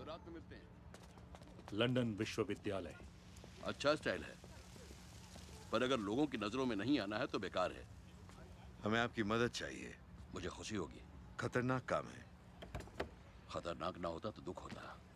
रात में मिलते हैं। लंदन विश्वविद्यालय। अच्छा स्टाइल है, पर अगर लोगों की नजरों में नहीं आना है तो बेकार है। हमें आपकी मदद चाहिए। मुझे खुशी होगी। खतरनाक काम है। खतरनाक ना होता तो दुख होता।